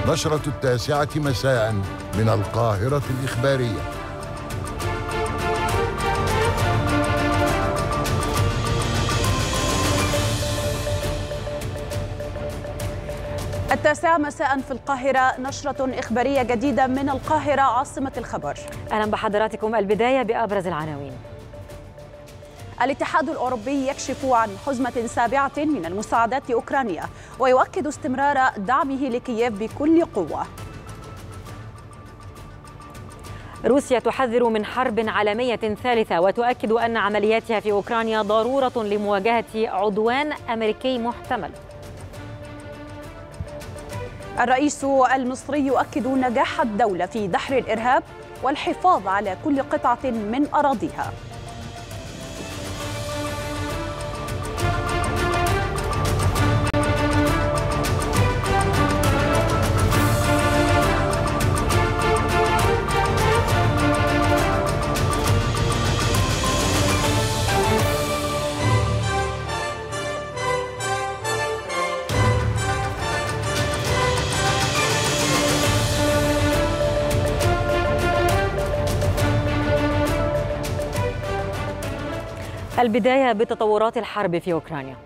نشرة 9 مساء من القاهرة الإخبارية. التاسعة مساء في القاهرة، نشرة إخبارية جديدة من القاهرة عاصمة الخبر. أهلا بحضراتكم. البداية بأبرز العناوين. الاتحاد الأوروبي يكشف عن حزمة سابعة من المساعدات لأوكرانيا ويؤكد استمرار دعمه لكييف بكل قوة. روسيا تحذر من حرب عالمية ثالثة وتؤكد أن عملياتها في أوكرانيا ضرورة لمواجهة عدوان أمريكي محتمل. الرئيس المصري يؤكد نجاح الدولة في دحر الإرهاب والحفاظ على كل قطعة من أراضيها. البداية بتطورات الحرب في أوكرانيا.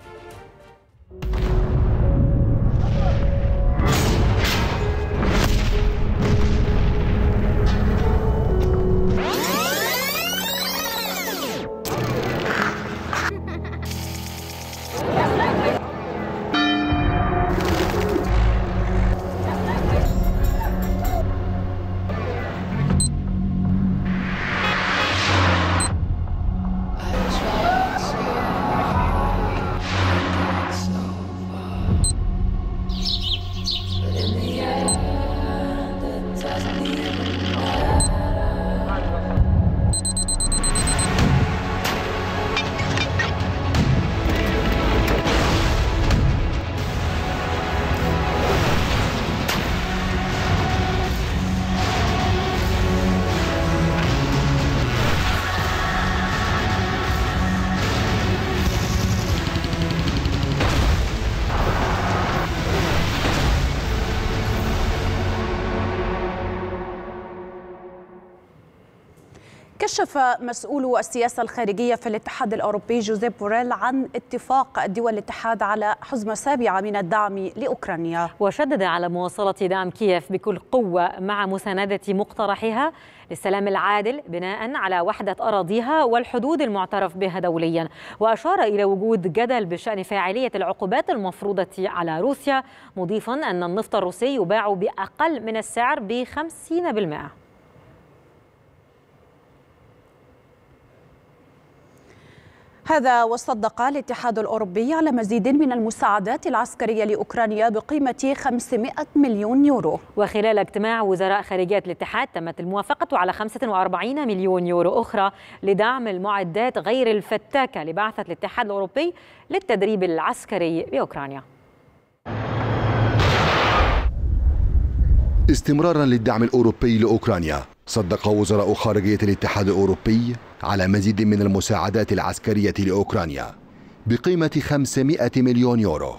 كشف مسؤول السياسة الخارجية في الاتحاد الأوروبي جوزيب بوريل عن اتفاق دول الاتحاد على حزمة سابعة من الدعم لأوكرانيا، وشدد على مواصلة دعم كييف بكل قوة مع مساندة مقترحها للسلام العادل بناء على وحدة أراضيها والحدود المعترف بها دوليا. وأشار إلى وجود جدل بشأن فاعلية العقوبات المفروضة على روسيا، مضيفا أن النفط الروسي يباع بأقل من السعر ب50%. هذا وصدق الاتحاد الأوروبي على مزيد من المساعدات العسكرية لأوكرانيا بقيمة 500 مليون يورو. وخلال اجتماع وزراء خارجية الاتحاد تمت الموافقة على 45 مليون يورو أخرى لدعم المعدات غير الفتاكة لبعثة الاتحاد الأوروبي للتدريب العسكري بأوكرانيا. استمرارا للدعم الأوروبي لأوكرانيا، صدق وزراء خارجية الاتحاد الأوروبي على مزيد من المساعدات العسكرية لأوكرانيا بقيمة 500 مليون يورو.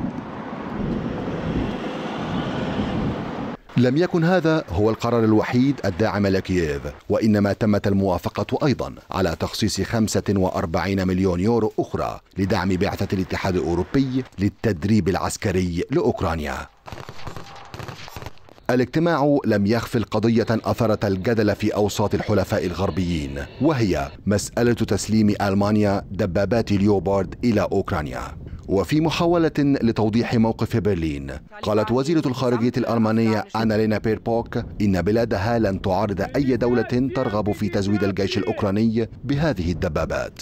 لم يكن هذا هو القرار الوحيد الداعم لكييف، وإنما تمت الموافقة أيضا على تخصيص 45 مليون يورو أخرى لدعم بعثة الاتحاد الأوروبي للتدريب العسكري لأوكرانيا. الاجتماع لم يخفل قضية أثارت الجدل في أوساط الحلفاء الغربيين، وهي مسألة تسليم ألمانيا دبابات ليوبارد إلى أوكرانيا. وفي محاولة لتوضيح موقف برلين، قالت وزيرة الخارجية الألمانية أنالينا بيربوك إن بلادها لن تعارض أي دولة ترغب في تزويد الجيش الأوكراني بهذه الدبابات.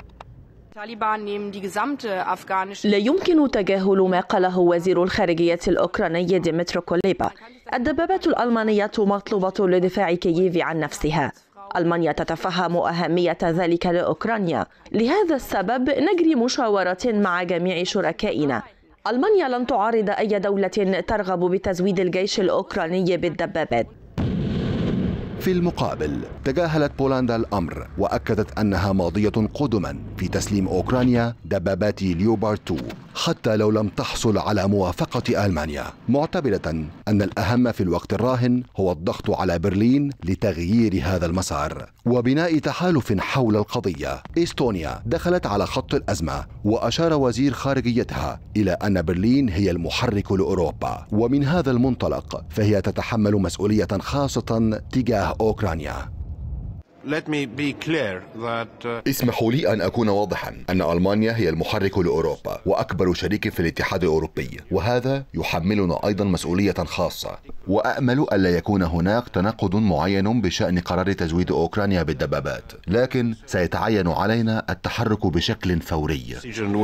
لا يمكن تجاهل ما قاله وزير الخارجية الأوكراني ديمترو كوليبا. الدبابات الألمانية مطلوبة لدفاع كييف عن نفسها. ألمانيا تتفهم أهمية ذلك لأوكرانيا، لهذا السبب نجري مشاورات مع جميع شركائنا. ألمانيا لن تعارض أي دولة ترغب بتزويد الجيش الأوكراني بالدبابات. في المقابل تجاهلت بولندا الأمر وأكدت أنها ماضية قدما في تسليم أوكرانيا دبابات ليوبارد 2 حتى لو لم تحصل على موافقة ألمانيا، معتبرة أن الأهم في الوقت الراهن هو الضغط على برلين لتغيير هذا المسار وبناء تحالف حول القضية. إستونيا دخلت على خط الأزمة، وأشار وزير خارجيتها إلى أن برلين هي المحرك لأوروبا، ومن هذا المنطلق فهي تتحمل مسؤولية خاصة تجاه أوكرانيا. اسمحوا لي أن أكون واضحا أن ألمانيا هي المحرك لأوروبا وأكبر شريك في الاتحاد الأوروبي، وهذا يحملنا أيضا مسؤولية خاصة، وأأمل ألا يكون هناك تناقض معين بشأن قرار تزويد أوكرانيا بالدبابات، لكن سيتعين علينا التحرك بشكل فوري.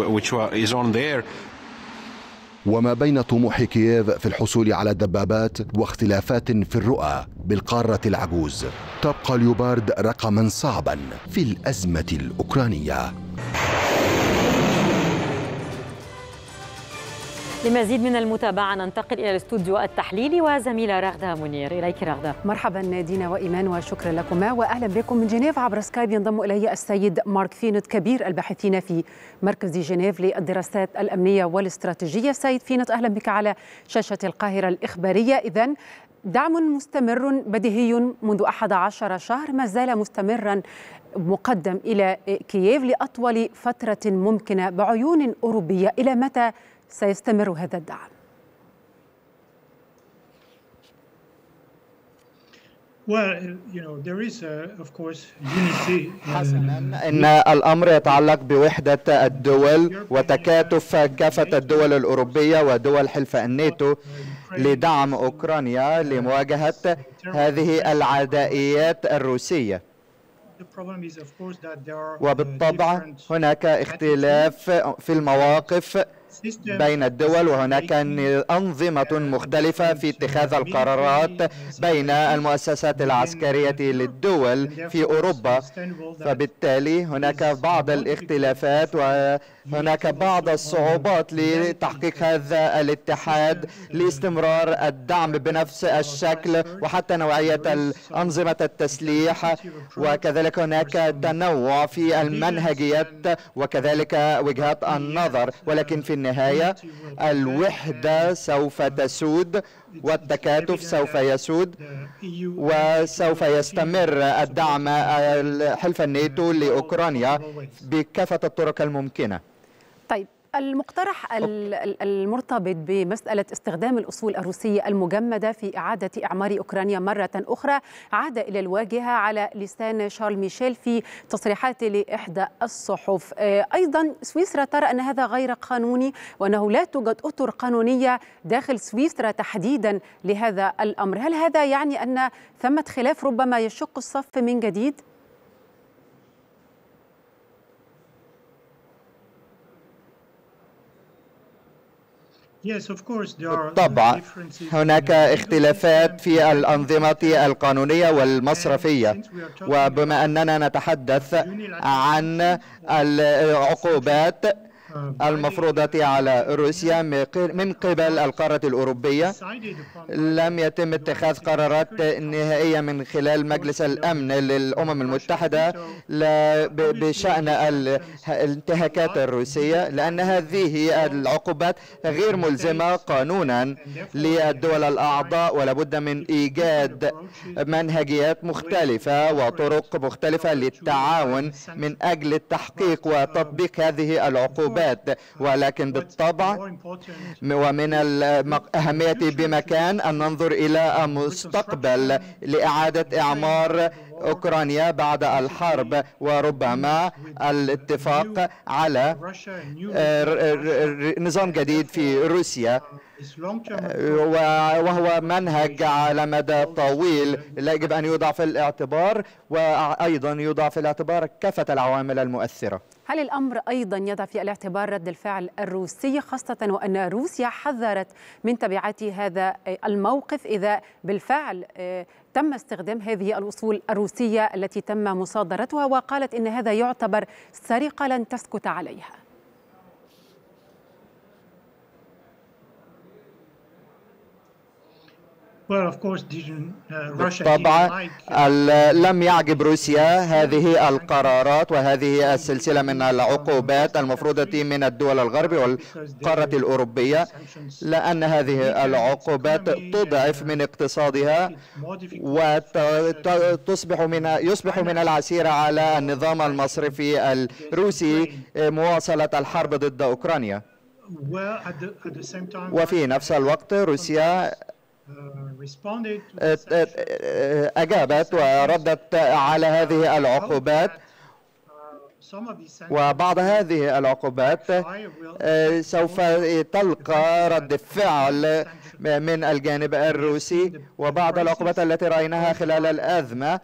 وما بين طموح كييف في الحصول على الدبابات واختلافات في الرؤى بالقارة العجوز، تبقى ليوبارد رقما صعبا في الأزمة الأوكرانية. لمزيد من المتابعة ننتقل إلى الاستوديو التحليلي وزميلة رغدة منير. إليك رغدة. مرحبا دينا وإيمان وشكرا لكما وأهلا بكم من جنيف. عبر سكايب ينضم إلي السيد مارك فينت كبير الباحثين في مركز جنيف للدراسات الأمنية والاستراتيجية. سيد فينت أهلا بك على شاشة القاهرة الإخبارية. إذن دعم مستمر بديهي منذ 11 شهر ما زال مستمرا مقدم إلى كييف لأطول فترة ممكنة بعيون أوروبية. إلى متى سيستمر هذا الدعم؟ حسناً، إن الأمر يتعلق بوحدة الدول وتكاتف كافة الدول الأوروبية ودول حلف الناتو لدعم أوكرانيا لمواجهة هذه العدائيات الروسية. وبالطبع هناك اختلاف في المواقف بين الدول، وهناك أنظمة مختلفة في اتخاذ القرارات بين المؤسسات العسكرية للدول في أوروبا، فبالتالي هناك بعض الاختلافات وهناك بعض الصعوبات لتحقيق هذا الاتحاد لاستمرار الدعم بنفس الشكل وحتى نوعية أنظمة التسليح، وكذلك هناك تنوع في المنهجيات وكذلك وجهات النظر، ولكن في النهاية الوحدة سوف تسود والتكاتف سوف يسود، وسوف يستمر الدعم حلف الناتو لأوكرانيا بكافة الطرق الممكنة. طيب، المقترح المرتبط بمسألة استخدام الأصول الروسية المجمدة في إعادة إعمار أوكرانيا مرة أخرى عاد إلى الواجهة على لسان شارل ميشيل في تصريحات لإحدى الصحف. أيضا سويسرا ترى أن هذا غير قانوني وأنه لا توجد أطر قانونية داخل سويسرا تحديدا لهذا الأمر. هل هذا يعني أن ثمة خلاف ربما يشق الصف من جديد؟ بالطبع هناك اختلافات في الأنظمة القانونية والمصرفية، وبما أننا نتحدث عن العقوبات المفروضة على روسيا من قبل القارة الأوروبييه. لم يتم اتخاذ قرارات نهائية من خلال مجلس الأمن للأمم المتحدة بشأن الانتهاكات الروسية، لأن هذه العقوبات غير ملزمة قانونا للدول الأعضاء، ولا بد من إيجاد منهجيات مختلفة وطرق مختلفة للتعاون من أجل التحقيق وتطبيق هذه العقوبات. ولكن بالطبع ومن الأهمية بمكان أن ننظر إلى مستقبل لإعادة إعمار أوكرانيا بعد الحرب، وربما الاتفاق على نظام جديد في روسيا، وهو منهج على مدى طويل لا يجب أن يوضع في الاعتبار، وأيضا يوضع في الاعتبار كافة العوامل المؤثرة. هل الأمر أيضا يضع في الاعتبار رد الفعل الروسي، خاصة وأن روسيا حذرت من تبعات هذا الموقف إذا بالفعل تم استخدام هذه الأصول الروسية التي تم مصادرتها، وقالت إن هذا يعتبر سرقة لن تسكت عليها؟ بالطبع لم يعجب روسيا هذه القرارات وهذه السلسلة من العقوبات المفروضة من الدول الغرب والقارة الأوروبية، لأن هذه العقوبات تضعف من اقتصادها ويصبح من العسير على النظام المصرفي الروسي مواصلة الحرب ضد أوكرانيا. وفي نفس الوقت روسيا أجابت وردت على هذه العقوبات، وبعض هذه العقوبات سوف تلقى رد فعل من الجانب الروسي، وبعض العقوبات التي رأيناها خلال الأزمة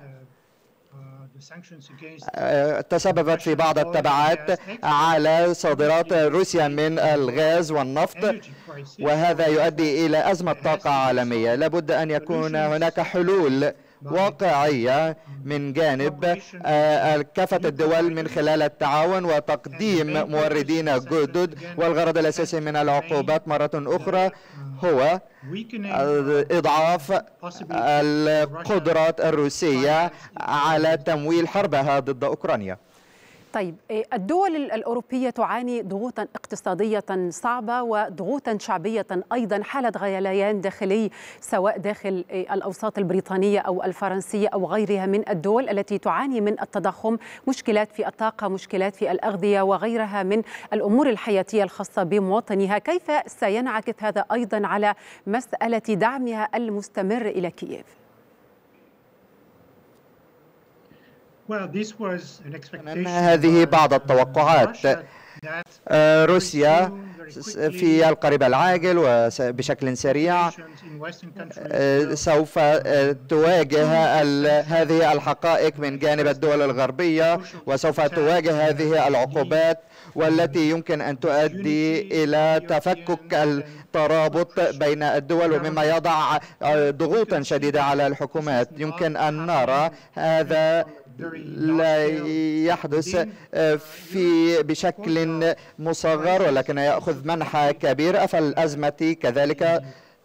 تسببت في بعض التبعات على صادرات روسيا من الغاز والنفط، وهذا يؤدي إلى أزمة طاقة عالمية. لابد أن يكون هناك حلول واقعية من جانب كافة الدول من خلال التعاون وتقديم موردين جدد، والغرض الأساسي من العقوبات مرة أخرى هو إضعاف القدرات الروسية على تمويل حربها ضد أوكرانيا. طيب، الدول الأوروبية تعاني ضغوطا اقتصادية صعبة وضغوطا شعبية أيضا، حالة غليان داخلي سواء داخل الأوساط البريطانية أو الفرنسية أو غيرها من الدول التي تعاني من التضخم، مشكلات في الطاقة، مشكلات في الأغذية وغيرها من الأمور الحياتية الخاصة بمواطنيها. كيف سينعكس هذا أيضا على مسألة دعمها المستمر إلى كييف؟ هذه بعض التوقعات. روسيا في القريب العاجل وبشكل سريع سوف تواجه هذه الحقائق من جانب الدول الغربية، وسوف تواجه هذه العقوبات والتي يمكن أن تؤدي إلى تفكك الترابط بين الدول، ومما يضع ضغوطا شديدة على الحكومات. يمكن أن نرى هذا لا يحدث بشكل مصغر، ولكن يأخذ منحى كبير. فالأزمة كذلك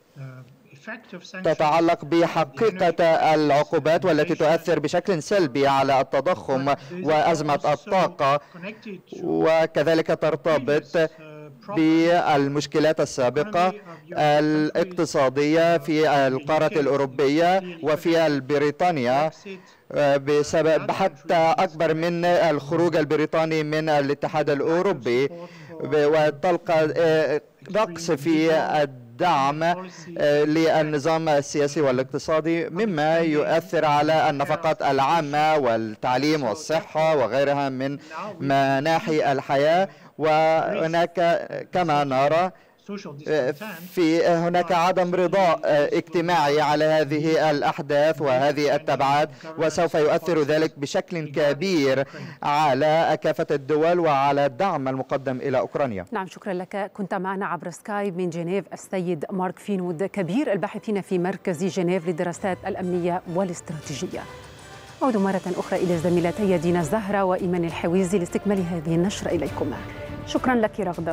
تتعلق بحقيقة العقوبات والتي تؤثر بشكل سلبي على التضخم وأزمة الطاقة، وكذلك ترتبط بالمشكلات السابقة الاقتصادية في القارة الأوروبية وفي بريطانيا بسبب حتى أكبر من الخروج البريطاني من الاتحاد الأوروبي، وتلقى نقص في الدعم للنظام السياسي والاقتصادي، مما يؤثر على النفقات العامة والتعليم والصحة وغيرها من مناحي الحياة. وهناك كما نرى هناك عدم رضاء اجتماعي على هذه الأحداث وهذه التبعات، وسوف يؤثر ذلك بشكل كبير على كافة الدول وعلى الدعم المقدم إلى أوكرانيا. نعم، شكرا لك. كنت معنا عبر سكايب من جنيف السيد مارك فينود، كبير الباحثين في مركز جنيف للدراسات الأمنية والاستراتيجية. أعود مرة أخرى إلى زميلتي دينا الزهرة وإيمان الحويزي لاستكمال هذه النشرة. إليكما. شكرا لك رغدة.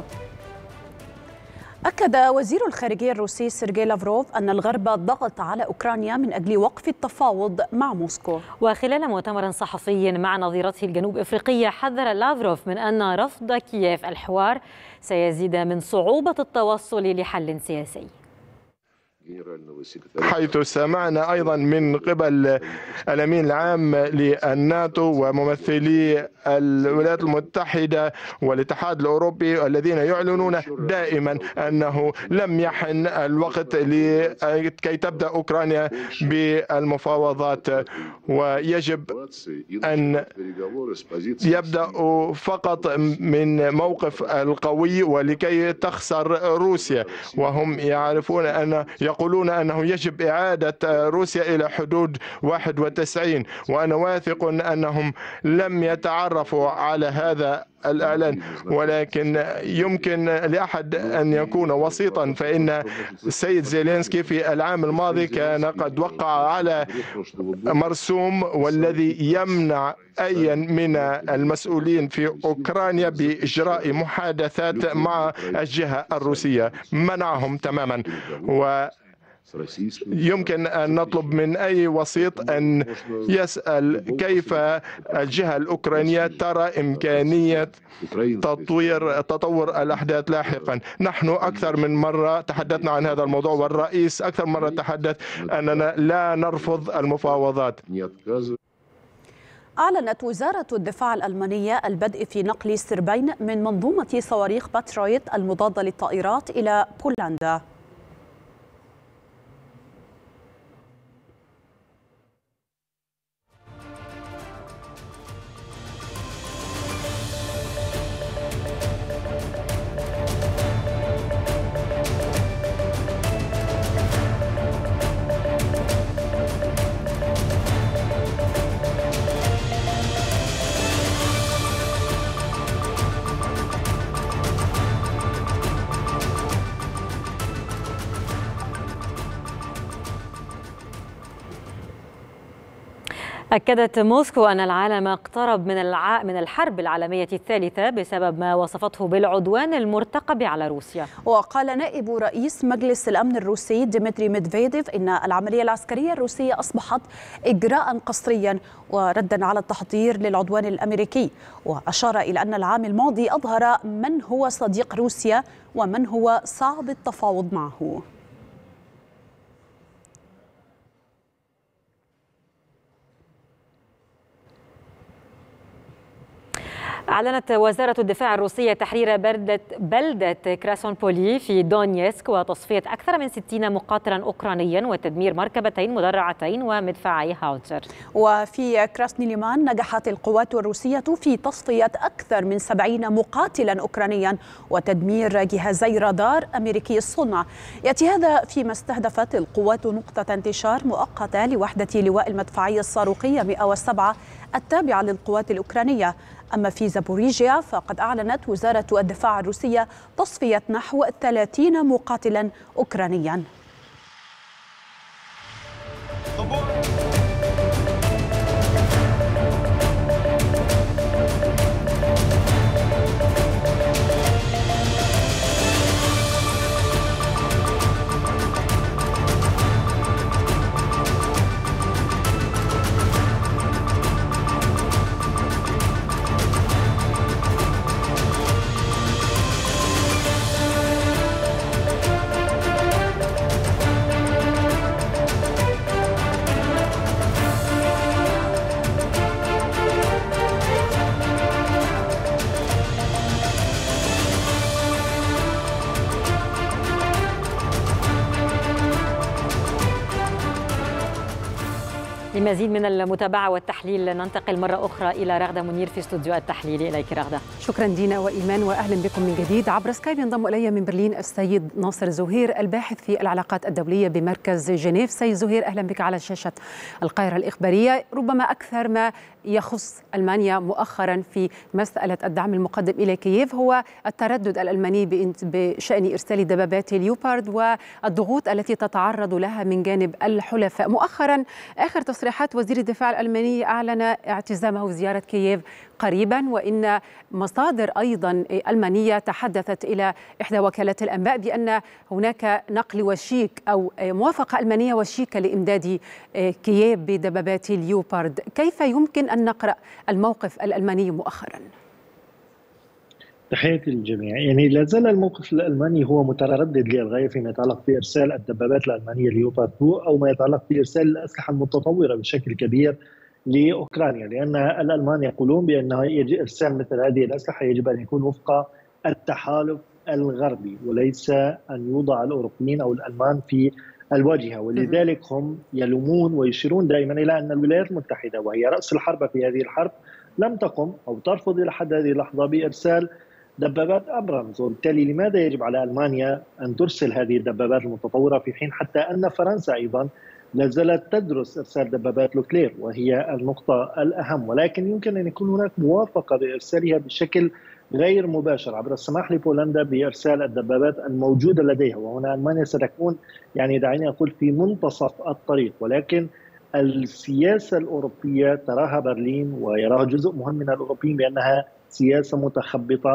أكد وزير الخارجية الروسي سيرجي لافروف أن الغرب ضغط على أوكرانيا من أجل وقف التفاوض مع موسكو. وخلال مؤتمر صحفي مع نظيرته الجنوب أفريقية، حذر لافروف من أن رفض كييف الحوار سيزيد من صعوبة التوصل لحل سياسي، حيث سمعنا أيضا من قبل الأمين العام للناتو وممثلي الولايات المتحدة والاتحاد الأوروبي الذين يعلنون دائما أنه لم يحن الوقت لكي تبدأ أوكرانيا بالمفاوضات، ويجب أن يبدأوا فقط من موقف القوي ولكي تخسر روسيا. وهم يقولون أنه يجب إعادة روسيا إلى حدود 91، وأنا واثق أنهم لم يتعرفوا على هذا الإعلان، ولكن يمكن لأحد أن يكون وسيطا، فإن السيد زيلينسكي في العام الماضي كان قد وقع على مرسوم والذي يمنع أي من المسؤولين في أوكرانيا بإجراء محادثات مع الجهة الروسية، منعهم تماما. يمكن أن نطلب من أي وسيط أن يسأل كيف الجهة الأوكرانية ترى إمكانية تطور الأحداث لاحقا. نحن أكثر من مرة تحدثنا عن هذا الموضوع، والرئيس أكثر مرة تحدث أننا لا نرفض المفاوضات. أعلنت وزارة الدفاع الألمانية البدء في نقل سربين من منظومة صواريخ باترويت المضادة للطائرات إلى بولندا. أكدت موسكو أن العالم اقترب من الحرب العالمية الثالثة بسبب ما وصفته بالعدوان المرتقب على روسيا. وقال نائب رئيس مجلس الأمن الروسي ديمتري ميدفيديف إن العملية العسكرية الروسية أصبحت إجراء قسريا وردا على التحضير للعدوان الأمريكي، وأشار إلى أن العام الماضي أظهر من هو صديق روسيا ومن هو صعب التفاوض معه. أعلنت وزارة الدفاع الروسية تحرير بلدة كراسونبولي في دونيسك وتصفية أكثر من 60 مقاتلا أوكرانيا وتدمير مركبتين مدرعتين ومدفعي هاوتزر. وفي كراسنيليمان نجحت القوات الروسية في تصفية أكثر من 70 مقاتلا أوكرانيا وتدمير جهازي رادار أمريكي الصنع. يأتي هذا فيما استهدفت القوات نقطة انتشار مؤقتة لوحدة لواء المدفعية الصاروخية 107 التابعة للقوات الأوكرانية. أما في زابوريجيا فقد أعلنت وزارة الدفاع الروسية تصفية نحو 30 مقاتلا أوكرانيا. لمزيد من المتابعة والتحليل ننتقل مرة أخرى إلى رغدة منير في استوديو التحليل. إليك رغدة. شكرا دينا وإيمان وأهلا بكم من جديد. عبر سكايب ينضم إلي من برلين السيد ناصر زهير الباحث في العلاقات الدولية بمركز جنيف. سيد زهير أهلا بك على شاشة القاهرة الإخبارية. ربما أكثر ما يخص ألمانيا مؤخرا في مسألة الدعم المقدم إلى كييف هو التردد الألماني بشأن إرسال دبابات ليوبارد والضغوط التي تتعرض لها من جانب الحلفاء. مؤخرا آخر تصريحات وزير الدفاع الألماني أعلن اعتزامه زيارة كييف قريبا، وإن مصادر أيضا ألمانية تحدثت إلى إحدى وكالات الأنباء بأن هناك نقل وشيك أو موافقة ألمانية وشيكة لإمداد كييف بدبابات ليوبارد. كيف يمكن أن نقرأ الموقف الألماني مؤخرا؟ تحياتي للجميع. يعني لا زال الموقف الألماني هو متردد للغاية فيما يتعلق بإرسال الدبابات الألمانية ليوبارد 2 أو ما يتعلق بإرسال الأسلحة المتطورة بشكل كبير لأوكرانيا، لأن الألمان يقولون بأن إرسال مثل هذه الأسلحة يجب أن يكون وفق التحالف الغربي وليس أن يوضع الأوروبيين أو الألمان في الواجهة، ولذلك هم يلومون ويشيرون دائما إلى أن الولايات المتحدة وهي رأس الحرب في هذه الحرب لم تقم أو ترفض إلى حد هذه اللحظة بإرسال دبابات أبرامز، وبالتالي لماذا يجب على ألمانيا أن ترسل هذه الدبابات المتطورة في حين حتى أن فرنسا أيضا لا زالت تدرس إرسال دبابات لوكلير وهي النقطة الأهم، ولكن يمكن أن يكون هناك موافقة بإرسالها بشكل غير مباشر عبر السماح لبولندا بإرسال الدبابات الموجودة لديها. وهنا ألمانيا ستكون يعني دعيني أقول في منتصف الطريق، ولكن السياسة الأوروبية تراها برلين ويراها جزء مهم من الأوروبيين بأنها سياسة متخبطة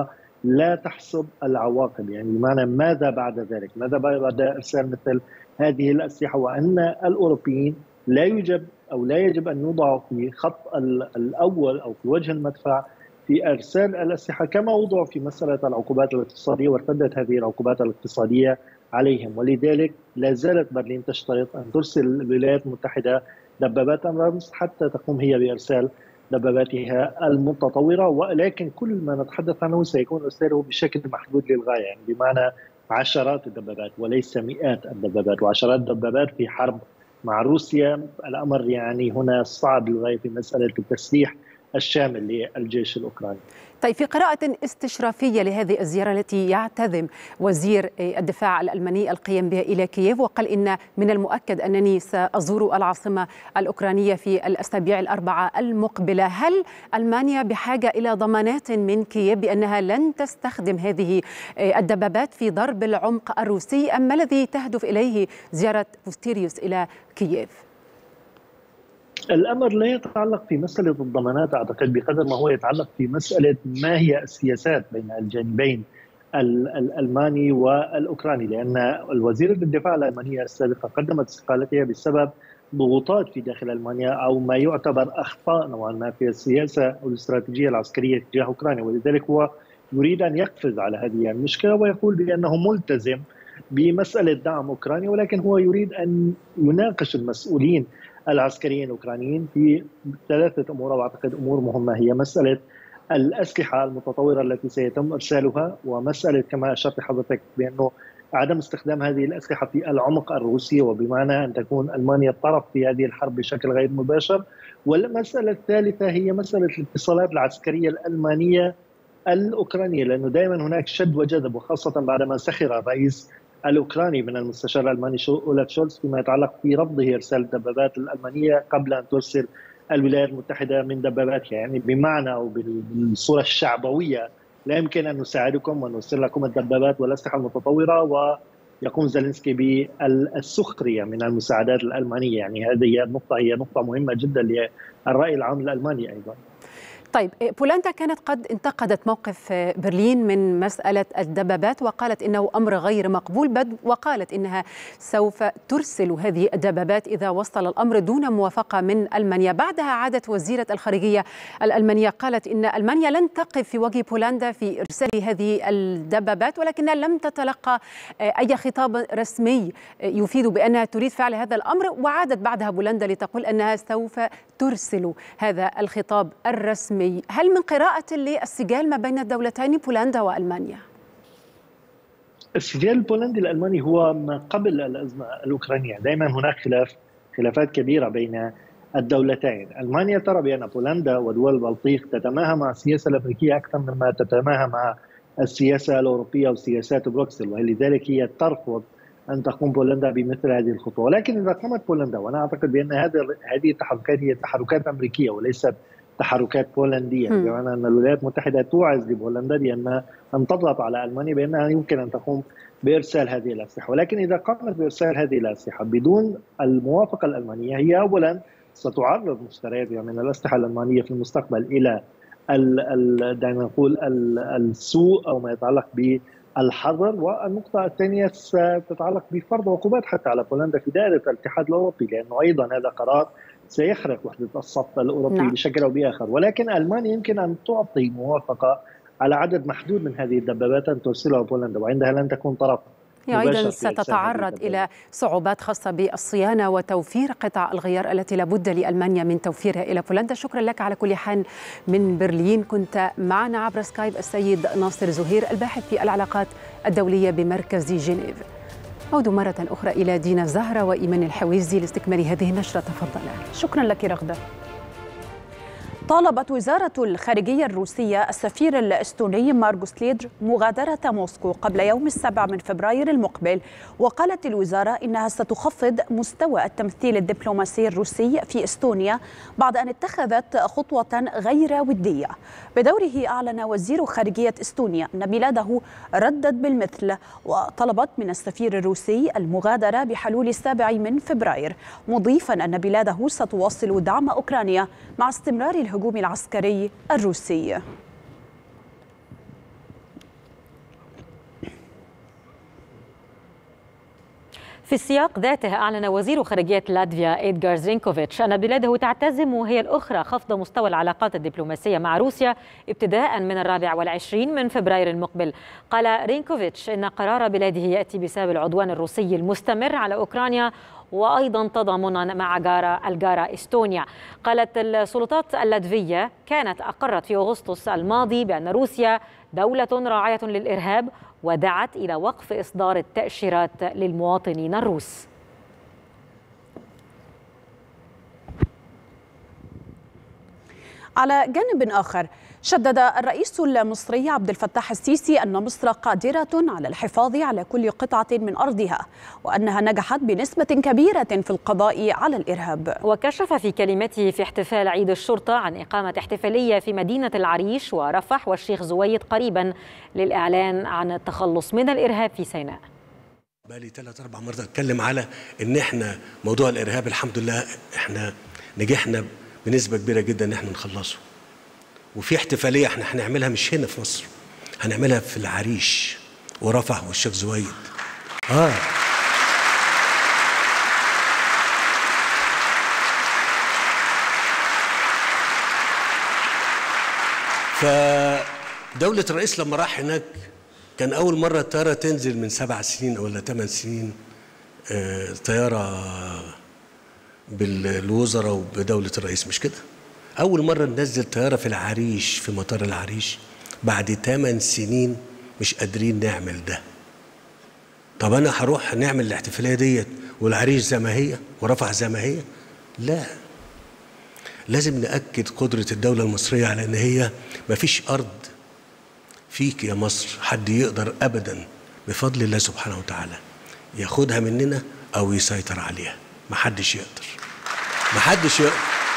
لا تحسب العواقب، يعني بمعنى ماذا بعد ذلك؟ ماذا بعد إرسال مثل هذه الأسلحة، وأن الأوروبيين لا يجب أن يوضعوا في خط الأول أو في وجه المدفع في إرسال الأسلحة كما وضعوا في مسألة العقوبات الاقتصادية، وارتدت هذه العقوبات الاقتصادية عليهم. ولذلك لا زالت برلين تشترط أن ترسل الولايات المتحدة دبابات أمرامس حتى تقوم هي بإرسال دباباتها المتطورة، ولكن كل ما نتحدث عنه سيكون إرساله بشكل محدود للغاية، يعني بمعنى عشرات الدبابات وليس مئات الدبابات، وعشرات الدبابات في حرب مع روسيا. الأمر يعني هنا صعب للغاية في مسألة التسليح الشامل للجيش الأوكراني. طيب، في قراءة استشرافية لهذه الزيارة التي يعتزم وزير الدفاع الألماني القيام بها إلى كييف، وقال إن من المؤكد أنني سأزور العاصمة الأوكرانية في الأسابيع الأربعة المقبلة، هل ألمانيا بحاجة إلى ضمانات من كييف بأنها لن تستخدم هذه الدبابات في ضرب العمق الروسي، أم ما الذي تهدف إليه زيارة بوستيريوس إلى كييف؟ الأمر لا يتعلق في مسألة الضمانات أعتقد بقدر ما هو يتعلق في مسألة ما هي السياسات بين الجانبين الألماني والأوكراني، لأن الوزير الدفاع الألمانية السابقة قدمت استقالتها بسبب ضغوطات في داخل ألمانيا أو ما يعتبر أخطاء نوعا ما في السياسة والاستراتيجية العسكرية تجاه أوكرانيا، ولذلك هو يريد أن يقفز على هذه المشكلة ويقول بأنه ملتزم بمسألة دعم أوكرانيا، ولكن هو يريد أن يناقش المسؤولين العسكريين الأوكرانيين في ثلاثة أمور، وأعتقد أمور مهمة، هي مسألة الأسلحة المتطورة التي سيتم إرسالها، ومسألة كما أشرت حضرتك بأنه عدم استخدام هذه الأسلحة في العمق الروسي، وبمعنى أن تكون ألمانيا الطرف في هذه الحرب بشكل غير مباشر. والمسألة الثالثة هي مسألة الاتصالات العسكرية الألمانية الأوكرانية، لأنه دائما هناك شد وجذب، وخاصة بعدما سخر الرئيس الأوكراني من المستشار الألماني أولاف شولز فيما يتعلق في رفضه إرسال الدبابات الألمانية قبل أن ترسل الولايات المتحدة من دباباتها، يعني بمعنى أو بالصورة الشعبوية لا يمكن أن نساعدكم ونرسل لكم الدبابات والأسلحة المتطورة، ويقوم زيلينسكي بالسخرية من المساعدات الألمانية. يعني هذه النقطة هي نقطة مهمة جدا للرأي العام الألماني أيضا. طيب، بولندا كانت قد انتقدت موقف برلين من مسألة الدبابات وقالت إنه أمر غير مقبول، وقالت إنها سوف ترسل هذه الدبابات إذا وصل الأمر دون موافقة من ألمانيا. بعدها عادت وزيرة الخارجية الألمانية قالت إن ألمانيا لن تقف في وجه بولندا في إرسال هذه الدبابات، ولكنها لم تتلقى أي خطاب رسمي يفيد بأنها تريد فعل هذا الأمر، وعادت بعدها بولندا لتقول أنها سوف ترسل هذا الخطاب الرسمي. هل من قراءة للسجال ما بين الدولتين بولندا وألمانيا؟ السجال البولندي الألماني هو ما قبل الأزمة الأوكرانية، دائما هناك خلافات كبيرة بين الدولتين. ألمانيا ترى بأن بولندا ودول البلطيق تتماهى مع السياسة الأمريكية أكثر مما تتماهى مع السياسة الأوروبية وسياسات بروكسل، ولذلك هي ترفض أن تقوم بولندا بمثل هذه الخطوة. ولكن إذا قامت بولندا، وأنا أعتقد بأن هذه التحركات هي تحركات أمريكية وليست تحركات بولندية، بمعنى أن الولايات المتحدة توعز لبولندا بأن تضغط على ألمانيا بأنها يمكن أن تقوم بإرسال هذه الأسلحة. ولكن إذا قامت بإرسال هذه الأسلحة بدون الموافقة الألمانية، هي أولا ستعرض مشترياتها من الأسلحة الألمانية في المستقبل إلى دعنا نقول السوء أو ما يتعلق بالحظر، والنقطة الثانية ستتعلق بفرض عقوبات حتى على بولندا في دائرة الاتحاد الأوروبي، لأنه أيضا هذا قرار سيخرق وحدة الصف الأوروبي بشكل أو بآخر. ولكن ألمانيا يمكن أن تعطي موافقة على عدد محدود من هذه الدبابات أن ترسلها بولندا، وعندها لن تكون طرف. هي أيضا ستتعرض إلى صعوبات خاصة بالصيانة وتوفير قطع الغيار التي لابد لألمانيا من توفيرها إلى بولندا. شكرا لك على كل حال من برلين. كنت معنا عبر سكايب السيد ناصر زهير الباحث في العلاقات الدولية بمركز جنيف. عود مرة أخرى إلى دينا زهرة وإيمان الحويزي لاستكمال هذه النشرة. تفضل. شكرا لك رغدة. طالبت وزارة الخارجية الروسية السفير الإستوني مارغوس ليدر مغادرة موسكو قبل يوم 7 من فبراير المقبل، وقالت الوزارة إنها ستخفض مستوى التمثيل الدبلوماسي الروسي في إستونيا بعد أن اتخذت خطوة غير ودية. بدوره أعلن وزير خارجية إستونيا أن بلاده ردت بالمثل، وطلبت من السفير الروسي المغادرة بحلول 7 من فبراير، مضيفا أن بلاده ستواصل دعم أوكرانيا مع استمرار الهجوم العسكري الروسي. في السياق ذاته أعلن وزير خارجية لاتفيا إدغار رينكوفيتش أن بلاده تعتزم وهي الأخرى خفض مستوى العلاقات الدبلوماسية مع روسيا ابتداء من 24 من فبراير المقبل. قال رينكوفيتش إن قرار بلاده يأتي بسبب العدوان الروسي المستمر على أوكرانيا وأيضا تضامنا مع الجارة إستونيا. قالت السلطات اللاتفية كانت أقرت في أغسطس الماضي بأن روسيا دولة راعية للإرهاب ودعت إلى وقف إصدار التأشيرات للمواطنين الروس. على جانب آخر، شدد الرئيس المصري عبد الفتاح السيسي أن مصر قادرة على الحفاظ على كل قطعة من أرضها وأنها نجحت بنسبة كبيرة في القضاء على الإرهاب. وكشف في كلمته في احتفال عيد الشرطة عن إقامة احتفالية في مدينة العريش ورفح والشيخ زويد قريبا للإعلان عن التخلص من الإرهاب في سيناء. بقالي 3-4 مرات أتكلم على إن إحنا موضوع الإرهاب الحمد لله إحنا نجحنا بنسبة كبيرة جدا إن إحنا نخلصه. وفي احتفالية احنا هنعملها مش هنا في مصر، هنعملها في العريش ورفح والشيخ زويد. فدولة الرئيس لما راح هناك كان أول مرة الطيارة تنزل من 7 سنين ولا 8 سنين، طيارة بالوزراء وبدولة الرئيس، مش كده؟ أول مرة ننزل طيارة في العريش في مطار العريش بعد 8 سنين مش قادرين نعمل ده. طب أنا هروح نعمل الاحتفالية ديت والعريش زي ما هي ورفح زي ما هي؟ لا، لازم نأكد قدرة الدولة المصرية على إن هي مفيش أرض فيك يا مصر حد يقدر أبدا بفضل الله سبحانه وتعالى ياخدها مننا أو يسيطر عليها. محدش يقدر، محدش يقدر.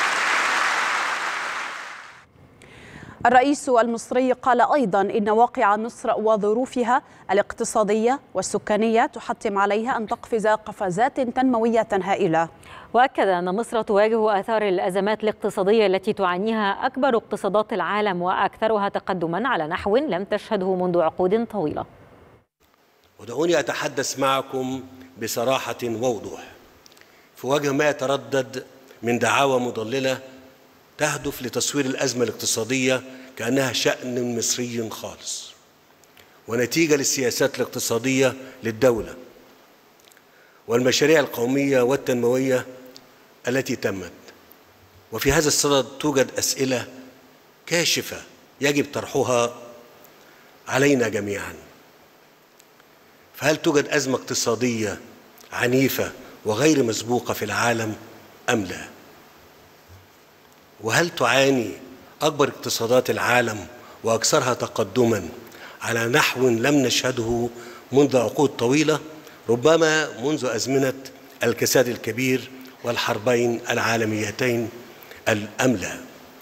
الرئيس المصري قال أيضا إن واقع مصر وظروفها الاقتصادية والسكانية تحتم عليها أن تقفز قفزات تنموية هائلة. وأكد أن مصر تواجه آثار الأزمات الاقتصادية التي تعانيها أكبر اقتصادات العالم وأكثرها تقدما على نحو لم تشهده منذ عقود طويلة. ودعوني أتحدث معكم بصراحة ووضوح في وجه ما يتردد من دعاوى مضللة تهدف لتصوير الأزمة الاقتصادية كأنها شأن مصري خالص ونتيجة للسياسات الاقتصادية للدولة والمشاريع القومية والتنموية التي تمت. وفي هذا الصدد توجد أسئلة كاشفة يجب طرحها علينا جميعا. فهل توجد أزمة اقتصادية عنيفة وغير مسبوقة في العالم أم لا؟ وهل تعاني أكبر اقتصادات العالم وأكثرها تقدما على نحو لم نشهده منذ عقود طويلة، ربما منذ أزمنة الكساد الكبير والحربين العالميتين أم لا؟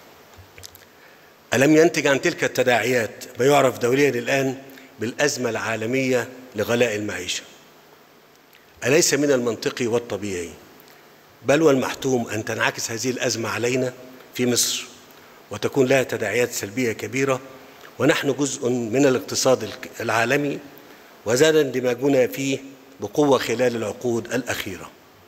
ألم ينتج عن تلك التداعيات ما يعرف دوليا الآن بالأزمة العالمية لغلاء المعيشة؟ أليس من المنطقي والطبيعي بل والمحتوم أن تنعكس هذه الأزمة علينا في مصر وتكون لها تداعيات سلبية كبيرة ونحن جزء من الاقتصاد العالمي وزاد اندماجنا فيه بقوة خلال العقود الأخيرة؟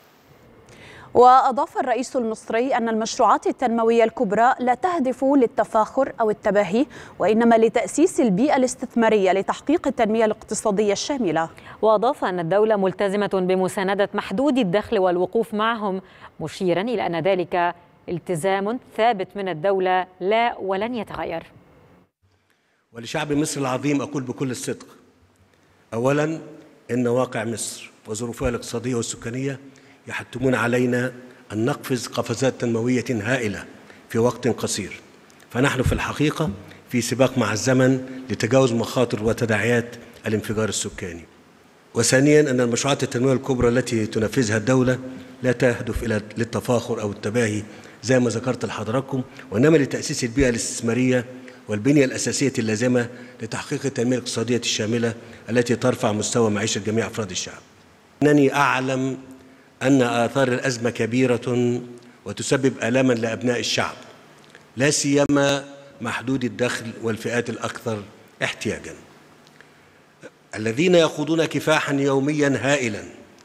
وأضاف الرئيس المصري أن المشروعات التنموية الكبرى لا تهدف للتفاخر أو التباهي وإنما لتأسيس البيئة الاستثمارية لتحقيق التنمية الاقتصادية الشاملة. وأضاف أن الدولة ملتزمة بمساندة محدودي الدخل والوقوف معهم، مشيرا إلى أن ذلك التزام ثابت من الدولة لا ولن يتغير. ولشعب مصر العظيم أقول بكل الصدق: أولا، إن واقع مصر وظروفها الاقتصادية والسكانية يحتمون علينا أن نقفز قفزات تنموية هائلة في وقت قصير، فنحن في الحقيقة في سباق مع الزمن لتجاوز مخاطر وتداعيات الانفجار السكاني. وثانيا، أن المشروعات التنموية الكبرى التي تنفذها الدولة لا تهدف إلى للتفاخر أو التباهي زي ما ذكرت لحضراتكم، وإنما لتأسيس البيئة الاستثمارية والبنية الأساسية اللازمة لتحقيق التنمية الاقتصادية الشاملة التي ترفع مستوى معيشة جميع أفراد الشعب. إنني أعلم أن آثار الأزمة كبيرة وتسبب آلاما لأبناء الشعب، لا سيما محدود الدخل والفئات الأكثر احتياجا، الذين يخوضون كفاحا يوميا هائلا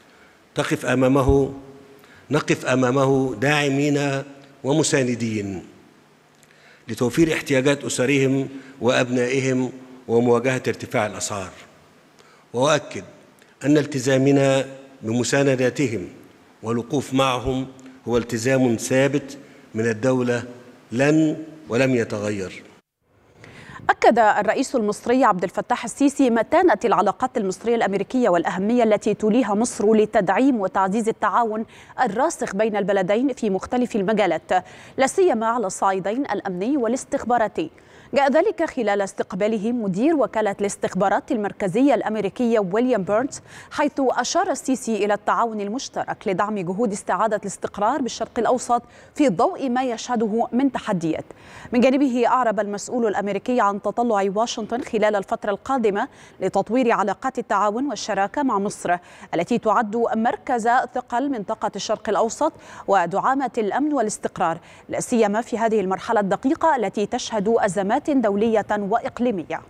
نقف أمامه داعمين ومساندين لتوفير احتياجات أسرهم وأبنائهم ومواجهة ارتفاع الأسعار. وأؤكد أن التزامنا بمسانداتهم والوقوف معهم هو التزام ثابت من الدولة ولم يتغير. أكد الرئيس المصري عبد الفتاح السيسي متانة العلاقات المصرية الأمريكية والأهمية التي توليها مصر لتدعيم وتعزيز التعاون الراسخ بين البلدين في مختلف المجالات، لا سيما على الصعيدين الأمني والاستخباراتي. جاء ذلك خلال استقباله مدير وكالة الاستخبارات المركزية الأمريكية ويليام بيرنز، حيث أشار السيسي إلى التعاون المشترك لدعم جهود استعادة الاستقرار بالشرق الأوسط في ضوء ما يشهده من تحديات. من جانبه أعرب المسؤول الأمريكي عن تطلع واشنطن خلال الفترة القادمة لتطوير علاقات التعاون والشراكة مع مصر التي تعد مركز ثقل منطقة الشرق الأوسط ودعامة الأمن والاستقرار، لا سيما في هذه المرحلة الدقيقة التي تشهد أزمات دولية وإقليمية.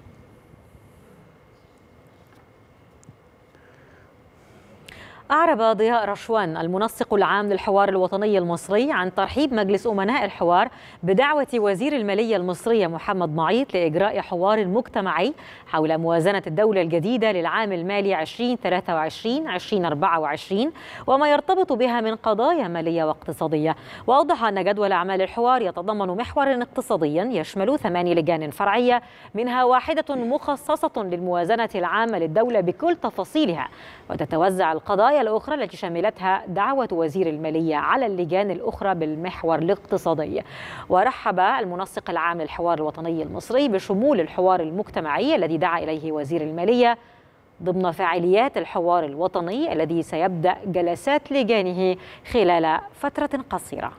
أعرب ضياء رشوان المنسق العام للحوار الوطني المصري عن ترحيب مجلس أمناء الحوار بدعوة وزير المالية المصرية محمد معيط لإجراء حوار مجتمعي حول موازنة الدولة الجديدة للعام المالي 2023-2024 وما يرتبط بها من قضايا مالية واقتصادية. وأوضح أن جدول أعمال الحوار يتضمن محورا اقتصاديا يشمل 8 لجان فرعية، منها واحدة مخصصة للموازنة العامة للدولة بكل تفاصيلها، وتتوزع القضايا الأخرى التي شملتها دعوة وزير المالية على اللجان الأخرى بالمحور الاقتصادي. ورحب المنسق العام للحوار الوطني المصري بشمول الحوار المجتمعي الذي دعا إليه وزير المالية ضمن فعاليات الحوار الوطني الذي سيبدأ جلسات لجانه خلال فترة قصيرة.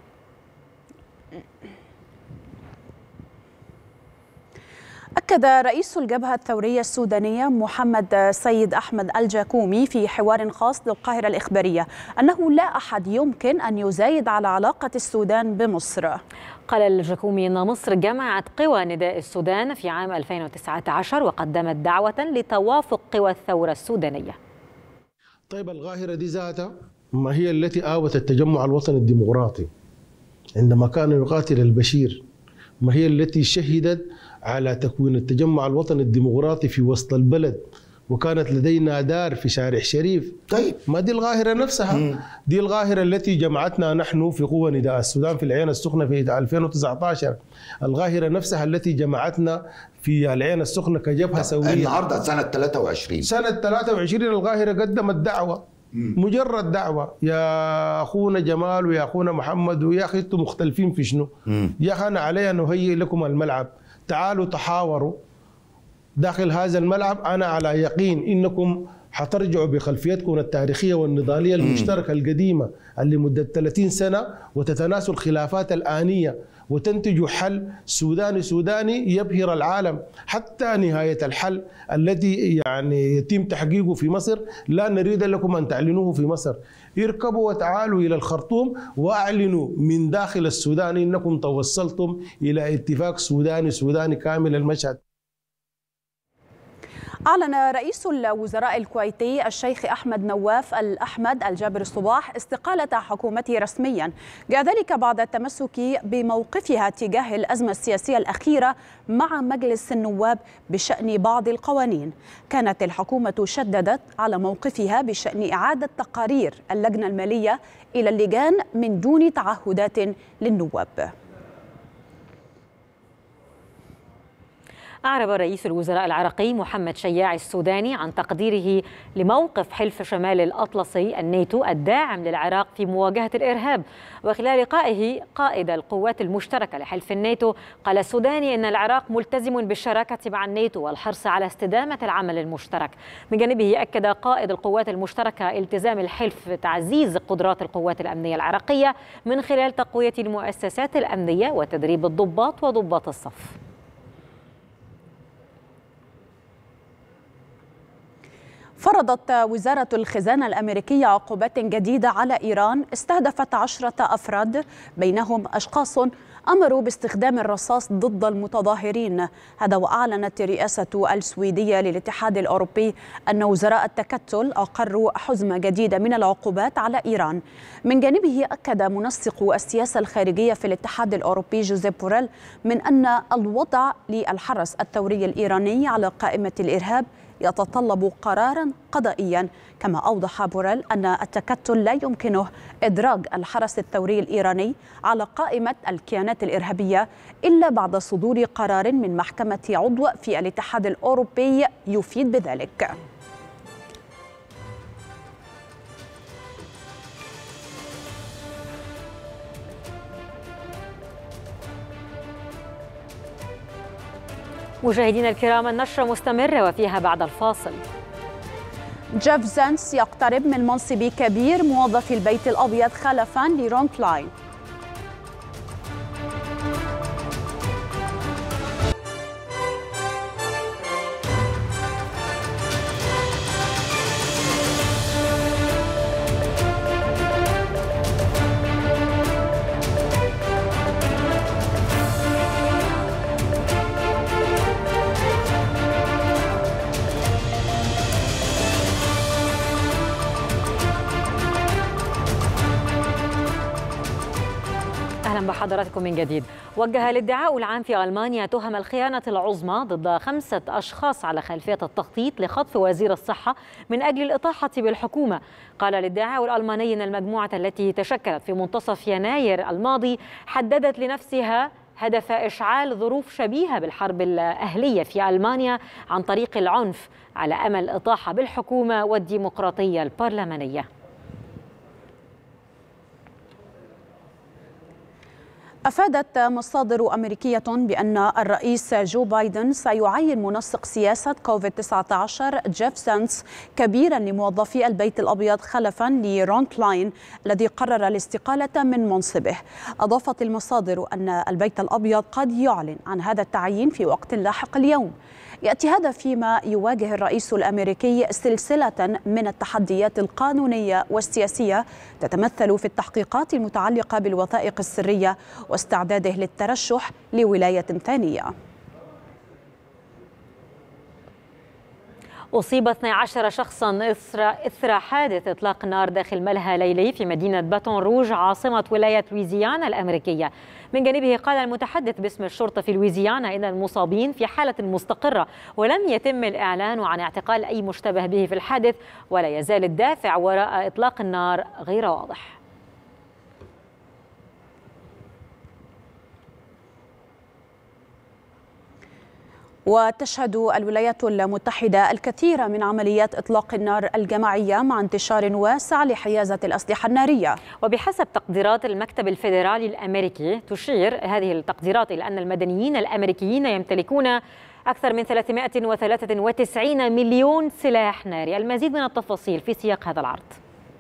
أكد رئيس الجبهة الثورية السودانية محمد سيد أحمد الجاكومي في حوار خاص للقاهرة الإخبارية أنه لا أحد يمكن أن يزايد على علاقة السودان بمصر. قال الجاكومي أن مصر جمعت قوى نداء السودان في عام 2019 وقدمت دعوة لتوافق قوى الثورة السودانية. طيب القاهرة دي ذاتها ما هي التي آوت التجمع الوطني الديمقراطي عندما كان يقاتل البشير؟ ما هي التي شهدت على تكوين التجمع الوطني الديمقراطي في وسط البلد وكانت لدينا دار في شارع شريف؟ طيب ما دي القاهرة نفسها. دي القاهرة التي جمعتنا نحن في قوى نداء السودان في العين السخنة في 2019. القاهرة نفسها التي جمعتنا في العين السخنة كجبهة سوية. النهارده سنة 23 القاهرة قدمت دعوة، مجرد دعوة. يا أخونا جمال ويا أخونا محمد ويا أخي أنتم مختلفين في شنو؟ يا أخي أنا علي أن أهيئ لكم الملعب، تعالوا تحاوروا داخل هذا الملعب. أنا على يقين إنكم حترجعوا بخلفيتكم التاريخية والنضالية المشتركة القديمة اللي مدة 30 سنة وتتناسوا الخلافات الآنية وتنتجوا حل سوداني يبهر العالم حتى نهاية الحل الذي يعني يتم تحقيقه في مصر. لا نريد لكم أن تعلنوه في مصر، اركبوا وتعالوا إلى الخرطوم وأعلنوا من داخل السودان إنكم توصلتم إلى اتفاق سوداني كامل المشهد. أعلن رئيس الوزراء الكويتي الشيخ أحمد نواف الأحمد الجابر الصباح استقالة حكومته رسميا. جاء ذلك بعد التمسك بموقفها تجاه الأزمة السياسية الأخيرة مع مجلس النواب بشأن بعض القوانين. كانت الحكومة شددت على موقفها بشأن إعادة تقارير اللجنة المالية إلى اللجان من دون تعهدات للنواب. أعرب رئيس الوزراء العراقي محمد شياع السوداني عن تقديره لموقف حلف شمال الأطلسي الناتو الداعم للعراق في مواجهة الإرهاب. وخلال لقائه قائد القوات المشتركة لحلف الناتو قال السوداني أن العراق ملتزم بالشراكة مع الناتو والحرص على استدامة العمل المشترك. من جانبه أكد قائد القوات المشتركة التزام الحلف بتعزيز قدرات القوات الأمنية العراقية من خلال تقوية المؤسسات الأمنية وتدريب الضباط وضباط الصف. فرضت وزارة الخزانة الأمريكية عقوبات جديدة على إيران استهدفت 10 أفراد بينهم أشخاص أمروا باستخدام الرصاص ضد المتظاهرين. هذا وأعلنت الرئاسة السويدية للاتحاد الأوروبي أن وزراء التكتل أقروا حزمة جديدة من العقوبات على إيران. من جانبه أكد منسق السياسة الخارجية في الاتحاد الأوروبي جوزيب بوريل من أن الوضع للحرس الثوري الإيراني على قائمة الإرهاب يتطلب قرارا قضائيا. كما أوضح بوريل أن التكتل لا يمكنه إدراج الحرس الثوري الإيراني على قائمة الكيانات الإرهابية إلا بعد صدور قرار من محكمة عضو في الاتحاد الأوروبي يفيد بذلك. مشاهدينا الكرام، النشرة مستمرة وفيها بعد الفاصل. جيف زانس يقترب من منصب كبير موظفي البيت الأبيض خلفا لرون كلاين. بحضراتكم من جديد. وجه الادعاء العام في ألمانيا تهم الخيانة العظمى ضد 5 أشخاص على خلفية التخطيط لخطف وزير الصحة من أجل الإطاحة بالحكومة. قال الادعاء الألماني أن المجموعة التي تشكلت في منتصف يناير الماضي حددت لنفسها هدف إشعال ظروف شبيهة بالحرب الأهلية في ألمانيا عن طريق العنف على أمل الإطاحة بالحكومة والديمقراطية البرلمانية. أفادت مصادر أمريكية بأن الرئيس جو بايدن سيعين منسق سياسة كوفيد-19 جيف زانس كبيرا لموظفي البيت الأبيض خلفا لرون كلاين الذي قرر الاستقالة من منصبه. أضافت المصادر أن البيت الأبيض قد يعلن عن هذا التعيين في وقت لاحق اليوم. يأتي هذا فيما يواجه الرئيس الأمريكي سلسلة من التحديات القانونية والسياسية تتمثل في التحقيقات المتعلقة بالوثائق السرية واستعداده للترشح لولاية ثانية. أصيب 12 شخصا إثر حادث إطلاق نار داخل ملهى ليلي في مدينة باتون روج عاصمة ولاية لويزيانا الأمريكية. من جانبه قال المتحدث باسم الشرطة في لويزيانا إن المصابين في حالة مستقرة ولم يتم الإعلان عن اعتقال أي مشتبه به في الحادث، ولا يزال الدافع وراء إطلاق النار غير واضح. وتشهد الولايات المتحدة الكثير من عمليات إطلاق النار الجماعية مع انتشار واسع لحيازة الأسلحة النارية. وبحسب تقديرات المكتب الفيدرالي الأمريكي تشير هذه التقديرات إلى أن المدنيين الأمريكيين يمتلكون أكثر من 393 مليون سلاح ناري. المزيد من التفاصيل في سياق هذا العرض.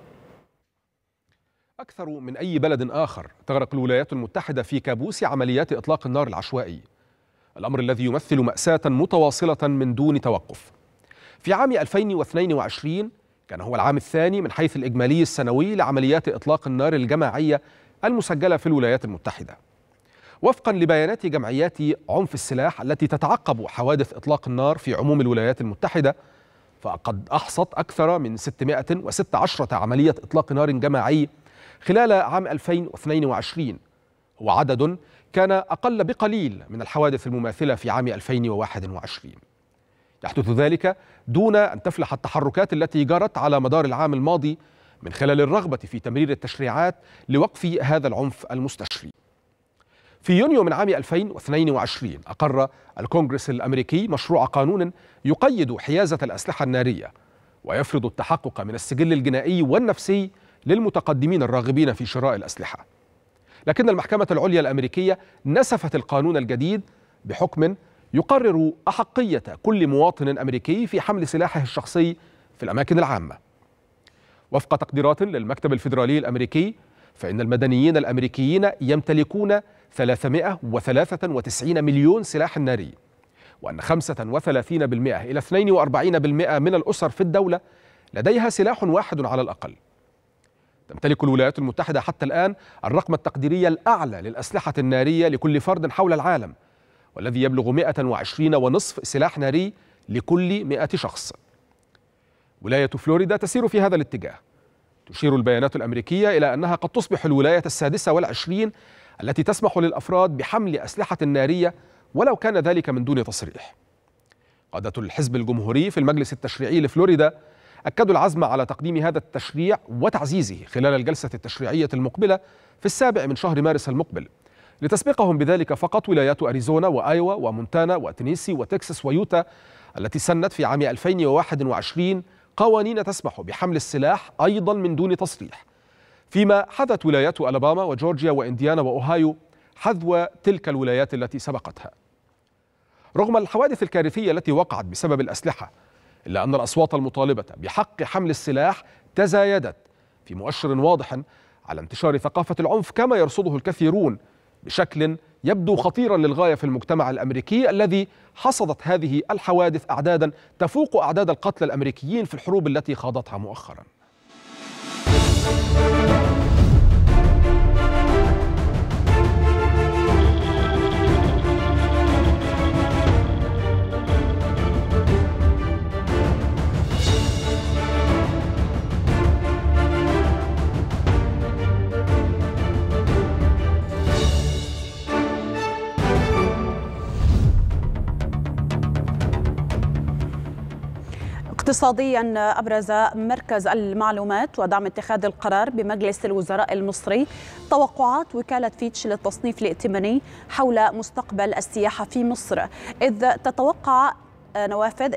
أكثر من أي بلد آخر تغرق الولايات المتحدة في كابوس عمليات إطلاق النار العشوائي، الأمر الذي يمثل مأساة متواصلة من دون توقف. في عام 2022 كان هو العام الثاني من حيث الإجمالي السنوي لعمليات إطلاق النار الجماعية المسجلة في الولايات المتحدة. وفقا لبيانات جمعيات عنف السلاح التي تتعقب حوادث إطلاق النار في عموم الولايات المتحدة، فقد أحصت أكثر من 616 عملية إطلاق نار جماعي خلال عام 2022، هو عدد كان أقل بقليل من الحوادث المماثلة في عام 2021. يحدث ذلك دون أن تفلح التحركات التي جرت على مدار العام الماضي من خلال الرغبة في تمرير التشريعات لوقف هذا العنف المستشري. في يونيو من عام 2022 أقر الكونغرس الأمريكي مشروع قانون يقيد حيازة الأسلحة النارية ويفرض التحقق من السجل الجنائي والنفسي للمتقدمين الراغبين في شراء الأسلحة. لكن المحكمة العليا الأمريكية نسفت القانون الجديد بحكم يقرر أحقية كل مواطن أمريكي في حمل سلاحه الشخصي في الأماكن العامة. وفق تقديرات للمكتب الفيدرالي الأمريكي، فإن المدنيين الأمريكيين يمتلكون 393 مليون سلاح ناري، وأن 35% إلى 42% من الأسر في الدولة لديها سلاح واحد على الأقل. تمتلك الولايات المتحدة حتى الآن الرقم التقديري الأعلى للأسلحة النارية لكل فرد حول العالم، والذي يبلغ 120.5 سلاح ناري لكل 100 شخص. ولاية فلوريدا تسير في هذا الاتجاه. تشير البيانات الأمريكية إلى أنها قد تصبح الولاية 26 التي تسمح للأفراد بحمل أسلحة نارية ولو كان ذلك من دون تصريح. قادة الحزب الجمهوري في المجلس التشريعي لفلوريدا أكدوا العزم على تقديم هذا التشريع وتعزيزه خلال الجلسة التشريعية المقبلة في 7 من شهر مارس المقبل، لتسبقهم بذلك فقط ولايات أريزونا وآيوا ومونتانا وتينيسي وتكساس ويوتا التي سنت في عام 2021 قوانين تسمح بحمل السلاح أيضا من دون تصريح، فيما حذت ولايات ألاباما وجورجيا وإنديانا وأوهايو حذو تلك الولايات التي سبقتها. رغم الحوادث الكارثية التي وقعت بسبب الأسلحة، إلا أن الأصوات المطالبة بحق حمل السلاح تزايدت، في مؤشر واضح على انتشار ثقافة العنف كما يرصده الكثيرون بشكل يبدو خطيرا للغاية في المجتمع الأمريكي الذي حصدت هذه الحوادث أعدادا تفوق أعداد القتلى الأمريكيين في الحروب التي خاضتها مؤخرا. اقتصاديا، أبرز مركز المعلومات ودعم اتخاذ القرار بمجلس الوزراء المصري توقعات وكالة فيتش للتصنيف الائتماني حول مستقبل السياحة في مصر، إذ تتوقع توافد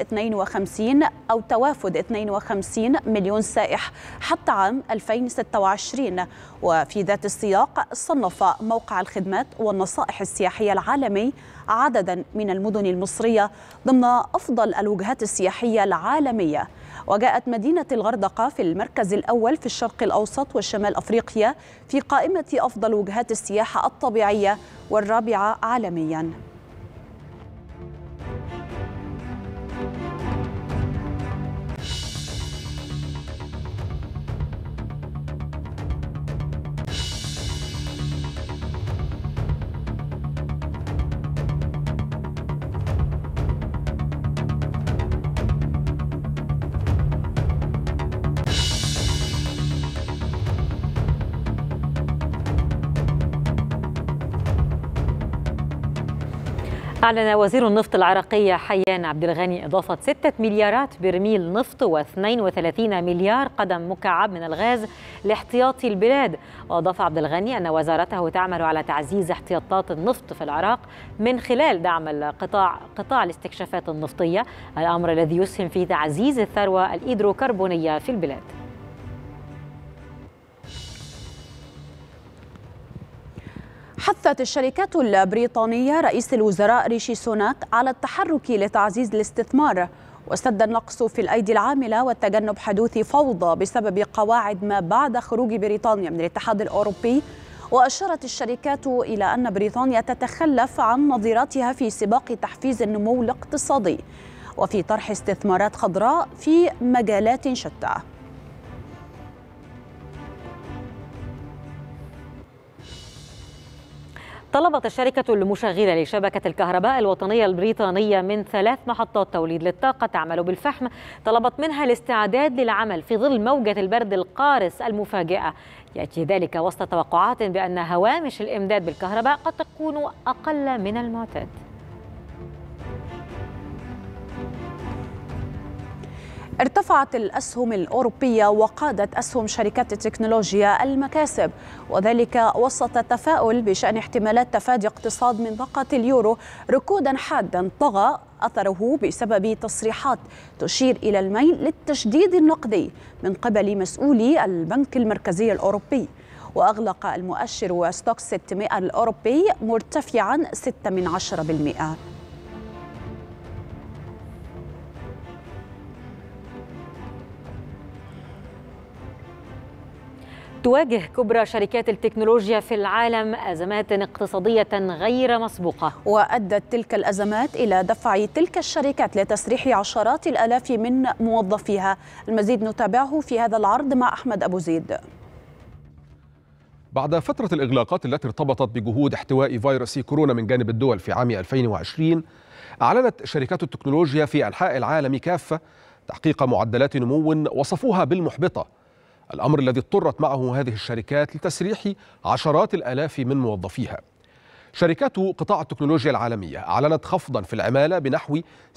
52 مليون سائح حتى عام 2026. وفي ذات السياق صنف موقع الخدمات والنصائح السياحية العالمي عددا من المدن المصرية ضمن أفضل الوجهات السياحية العالمية، وجاءت مدينة الغردقة في المركز الأول في الشرق الأوسط وشمال أفريقيا في قائمة أفضل وجهات السياحة الطبيعية والرابعة عالمياً. أعلن وزير النفط العراقي حيان عبد الغني إضافة 6 مليارات برميل نفط و32 مليار قدم مكعب من الغاز لاحتياطي البلاد. وأضاف عبد الغني أن وزارته تعمل على تعزيز احتياطات النفط في العراق من خلال دعم قطاع الاستكشافات النفطية، الأمر الذي يسهم في تعزيز الثروة الهيدروكربونية في البلاد. حثت الشركات البريطانية رئيس الوزراء ريشي سوناك على التحرك لتعزيز الاستثمار وسد النقص في الأيدي العاملة وتجنب حدوث فوضى بسبب قواعد ما بعد خروج بريطانيا من الاتحاد الأوروبي. وأشارت الشركات إلى أن بريطانيا تتخلف عن نظيرتها في سباق تحفيز النمو الاقتصادي وفي طرح استثمارات خضراء في مجالات شتى. طلبت الشركة المشغلة لشبكة الكهرباء الوطنية البريطانية من 3 محطات توليد للطاقة تعمل بالفحم، طلبت منها الاستعداد للعمل في ظل موجة البرد القارس المفاجئة. يأتي ذلك وسط توقعات بأن هوامش الإمداد بالكهرباء قد تكون أقل من المعتاد. ارتفعت الأسهم الأوروبية وقادت أسهم شركات التكنولوجيا المكاسب، وذلك وسط التفاؤل بشأن احتمالات تفادي اقتصاد منطقة اليورو ركودا حادا طغى أثره بسبب تصريحات تشير إلى الميل للتشديد النقدي من قبل مسؤولي البنك المركزي الأوروبي. وأغلق المؤشر ستوكس 600 الأوروبي مرتفعا 0.6%. تواجه كبرى شركات التكنولوجيا في العالم أزمات اقتصادية غير مسبوقة، وأدت تلك الأزمات إلى دفع تلك الشركات لتسريح عشرات الآلاف من موظفيها. المزيد نتابعه في هذا العرض مع أحمد أبو زيد. بعد فترة الإغلاقات التي ارتبطت بجهود احتواء فيروس كورونا من جانب الدول في عام 2020، أعلنت شركات التكنولوجيا في أنحاء العالم كافة تحقيق معدلات نمو وصفوها بالمحبطة، الأمر الذي اضطرت معه هذه الشركات لتسريح عشرات الآلاف من موظفيها. شركات قطاع التكنولوجيا العالمية أعلنت خفضا في العمالة بنحو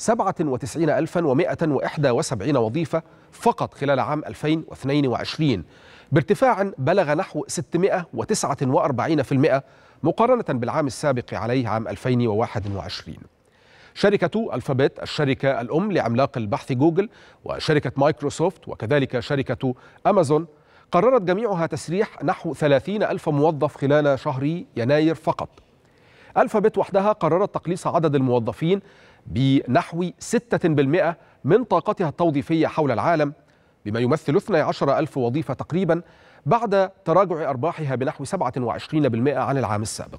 97,171 وظيفة فقط خلال عام 2022، بارتفاع بلغ نحو 649% مقارنة بالعام السابق عليه عام 2021. شركة ألفابت الشركة الأم لعملاق البحث جوجل وشركة مايكروسوفت وكذلك شركة أمازون قررت جميعها تسريح نحو 30,000 موظف خلال شهر يناير فقط. ألفابت وحدها قررت تقليص عدد الموظفين بنحو 6% من طاقتها التوظيفية حول العالم، بما يمثل 12,000 وظيفة تقريبا، بعد تراجع أرباحها بنحو 27% عن العام السابق.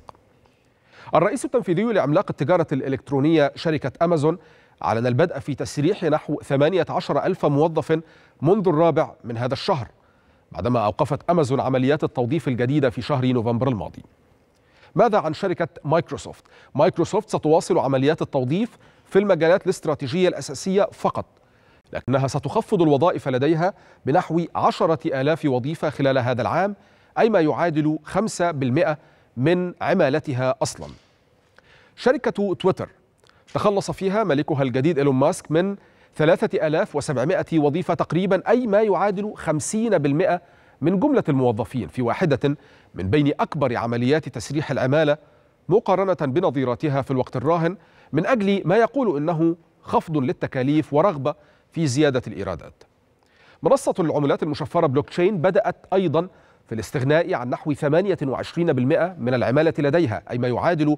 الرئيس التنفيذي لعملاق التجارة الإلكترونية شركة أمازون أعلن البدء في تسريح نحو 18,000 موظف منذ الرابع من هذا الشهر، بعدما أوقفت أمازون عمليات التوظيف الجديدة في شهر نوفمبر الماضي. ماذا عن شركة مايكروسوفت؟ مايكروسوفت ستواصل عمليات التوظيف في المجالات الاستراتيجية الأساسية فقط، لكنها ستخفض الوظائف لديها بنحو 10,000 وظيفة خلال هذا العام، أي ما يعادل 5% من عمالتها أصلا. شركة تويتر تخلص فيها مالكها الجديد إيلون ماسك من 3,700 وظيفة تقريبا، أي ما يعادل 50% من جملة الموظفين في واحدة من بين أكبر عمليات تسريح العمالة مقارنة بنظيراتها في الوقت الراهن، من أجل ما يقول إنه خفض للتكاليف ورغبة في زيادة الإيرادات. منصة العملات المشفرة بلوكتشين بدأت أيضا في الاستغناء عن نحو 28% من العمالة لديها، أي ما يعادل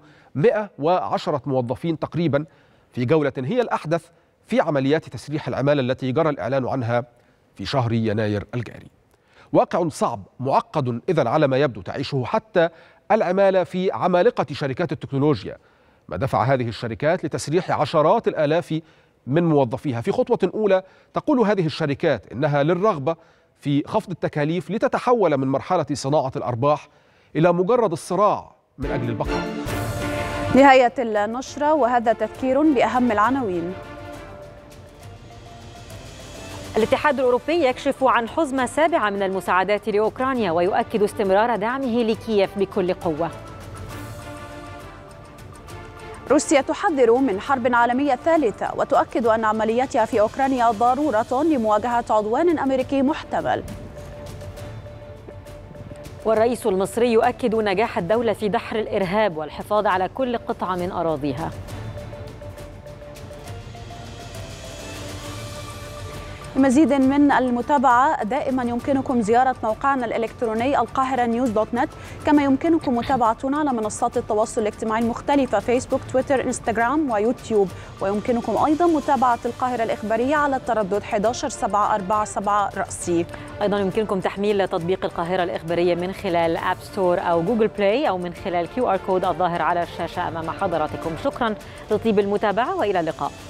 110 موظفين تقريبا، في جولة هي الأحدث في عمليات تسريح العمالة التي جرى الإعلان عنها في شهر يناير الجاري. واقع صعب معقد إذن على ما يبدو تعيشه حتى العمالة في عمالقة شركات التكنولوجيا، ما دفع هذه الشركات لتسريح عشرات الآلاف من موظفيها. في خطوة أولى تقول هذه الشركات إنها للرغبة في خفض التكاليف لتتحول من مرحلة صناعة الأرباح إلى مجرد الصراع من أجل البقاء. نهاية النشرة وهذا تذكير بأهم العناوين. الاتحاد الأوروبي يكشف عن حزمة سابعة من المساعدات لأوكرانيا ويؤكد استمرار دعمه لكييف بكل قوة. روسيا تحذر من حرب عالمية ثالثة وتؤكد أن عملياتها في أوكرانيا ضرورة لمواجهة عدوان أمريكي محتمل. والرئيس المصري يؤكد نجاح الدولة في دحر الإرهاب والحفاظ على كل قطعة من أراضيها. لمزيد من المتابعة دائما يمكنكم زيارة موقعنا الإلكتروني القاهرة-news.net، كما يمكنكم متابعتنا على منصات التواصل الاجتماعي المختلفة فيسبوك، تويتر، انستغرام ويوتيوب، ويمكنكم أيضا متابعة القاهرة الإخبارية على التردد 11747 رأسي. أيضا يمكنكم تحميل تطبيق القاهرة الإخبارية من خلال أب ستور أو جوجل بلاي أو من خلال QR كود الظاهر على الشاشة أمام حضراتكم. شكرا لطيب المتابعة وإلى اللقاء.